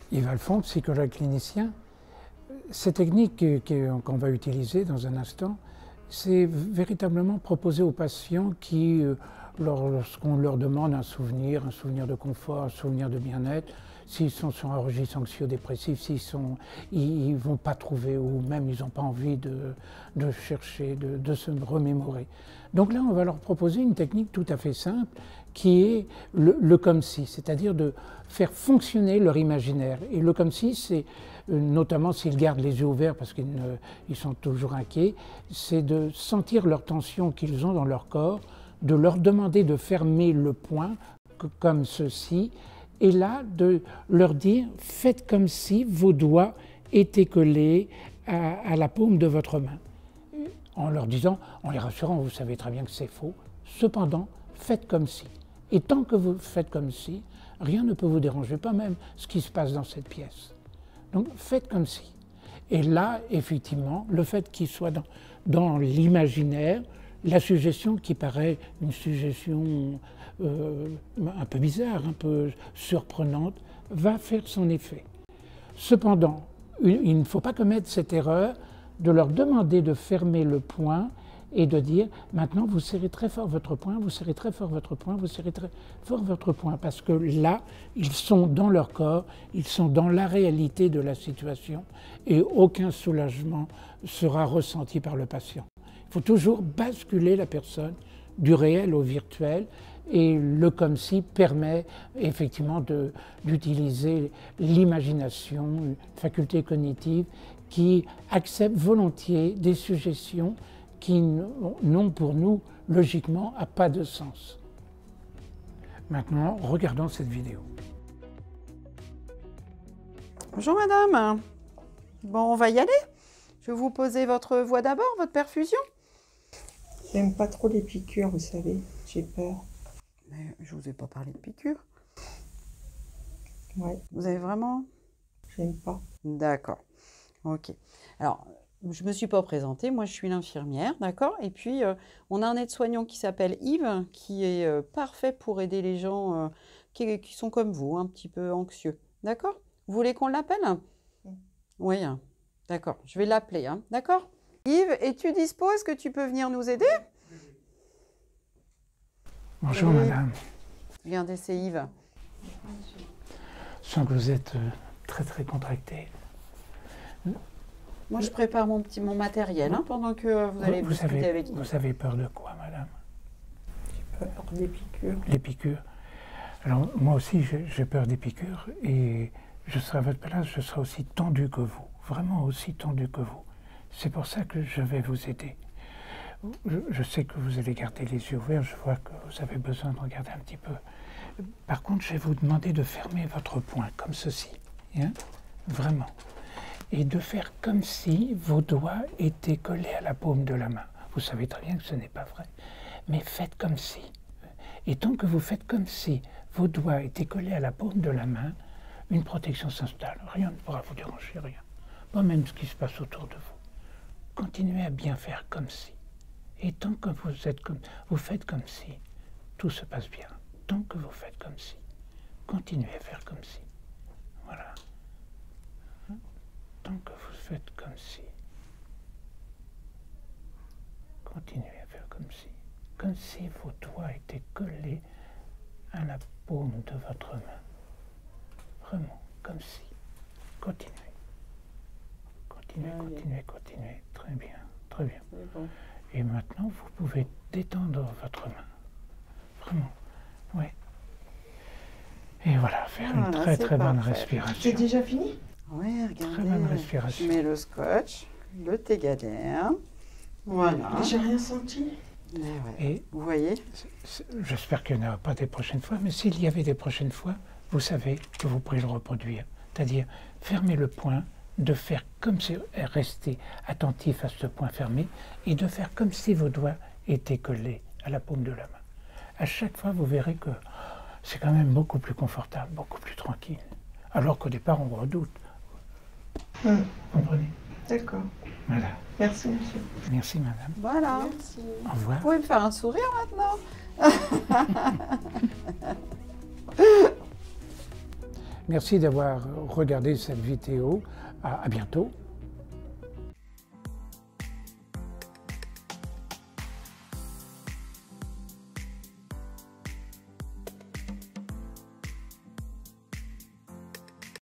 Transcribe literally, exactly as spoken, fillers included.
Yves Alphon, psychologue clinicien. Ces techniques qu'on va utiliser dans un instant, c'est véritablement proposer aux patients qui, lorsqu'on leur demande un souvenir, un souvenir de confort, un souvenir de bien-être, s'ils sont sur un registre anxio-dépressif, s'ils sont, ils ne vont pas trouver ou même ils n'ont pas envie de, de chercher, de, de se remémorer. Donc là, on va leur proposer une technique tout à fait simple qui est le, le comme si, c'est-à-dire de faire fonctionner leur imaginaire. Et le comme si, c'est notamment s'ils gardent les yeux ouverts parce qu'ils ils sont toujours inquiets, c'est de sentir leur tension qu'ils ont dans leur corps, de leur demander de fermer le poing comme ceci, et là de leur dire « faites comme si vos doigts étaient collés à, à la paume de votre main ». En leur disant, en les rassurant, vous savez très bien que c'est faux, cependant, faites comme si. Et tant que vous faites comme si, rien ne peut vous déranger, pas même ce qui se passe dans cette pièce. Donc faites comme si. Et là, effectivement, le fait qu'il soit dans, dans l'imaginaire, la suggestion qui paraît une suggestion euh, un peu bizarre, un peu surprenante, va faire son effet. Cependant, il ne faut pas commettre cette erreur de leur demander de fermer le poing et de dire maintenant vous serrez très fort votre poing, vous serrez très fort votre poing, vous serrez très fort votre poing, parce que là, ils sont dans leur corps, ils sont dans la réalité de la situation et aucun soulagement sera ressenti par le patient. Il faut toujours basculer la personne du réel au virtuel et le comme si permet effectivement d'utiliser l'imagination, une faculté cognitive qui accepte volontiers des suggestions qui n'ont pour nous, logiquement, à pas de sens. Maintenant, regardons cette vidéo. Bonjour madame. Bon, on va y aller. Je vais vous poser votre voix d'abord, votre perfusion. J'aime pas trop les piqûres, vous savez, j'ai peur. Mais je vous ai pas parlé de piqûres. Ouais. Vous avez vraiment... J'aime pas. D'accord. Ok. Alors, je ne me suis pas présentée, moi je suis l'infirmière, d'accord? Et puis, euh, on a un aide-soignant qui s'appelle Yves, qui est euh, parfait pour aider les gens euh, qui, qui sont comme vous, un petit peu anxieux, d'accord? Vous voulez qu'on l'appelle? mm. Oui, hein. D'accord, je vais l'appeler, hein. D'accord? Yves, es-tu dispo? Est-ce que tu peux venir nous aider? Bonjour oui. madame. Regardez, c'est Yves. Je sens que vous êtes euh, très très contractée. Moi, je prépare mon petit mon matériel hein, pendant que vous allez vous discuter avez, avec Yves. Vous avez peur de quoi, madame? J'ai peur des piqûres. Les piqûres. Alors, moi aussi, j'ai peur des piqûres et je serai à votre place, je serai aussi tendu que vous. Vraiment aussi tendu que vous. C'est pour ça que je vais vous aider. Je, je sais que vous allez garder les yeux ouverts, je vois que vous avez besoin de regarder un petit peu. Par contre, je vais vous demander de fermer votre poing, comme ceci. Hein? Vraiment. Et de faire comme si vos doigts étaient collés à la paume de la main. Vous savez très bien que ce n'est pas vrai, mais faites comme si. Et tant que vous faites comme si vos doigts étaient collés à la paume de la main, une protection s'installe. Rien ne pourra vous déranger, rien. Pas même ce qui se passe autour de vous. Continuez à bien faire comme si. Et tant que vous, êtes comme, vous faites comme si, tout se passe bien. Tant que vous faites comme si, continuez à faire comme si. Voilà. Tant que vous faites comme si, continuez à faire comme si, comme si vos doigts étaient collés à la paume de votre main. Vraiment, comme si. Continuez. Continuez, ah, continuez, bien. continuez. Très bien, très bien. Bon. Et maintenant, vous pouvez détendre votre main. Vraiment, oui. Et voilà, faire voilà, une très très parfait. bonne respiration. C'est déjà fini? Oui, regardez, très bonne respiration. Je mets le scotch, le Tegader, voilà. J'ai rien senti. Mais ouais. Et vous voyez? J'espère qu'il n'y en aura pas des prochaines fois, mais s'il y avait des prochaines fois, vous savez que vous pourrez le reproduire. C'est-à-dire, fermer le poing, de faire comme si, rester attentif à ce point fermé, et de faire comme si vos doigts étaient collés à la paume de la main. À chaque fois, vous verrez que c'est quand même beaucoup plus confortable, beaucoup plus tranquille. Alors qu'au départ, on redoute. Hum. Vous comprenez? D'accord. Voilà. Merci, monsieur. Merci, madame. Voilà. Merci. Au revoir. Vous pouvez me faire un sourire maintenant? Merci d'avoir regardé cette vidéo. À, à bientôt.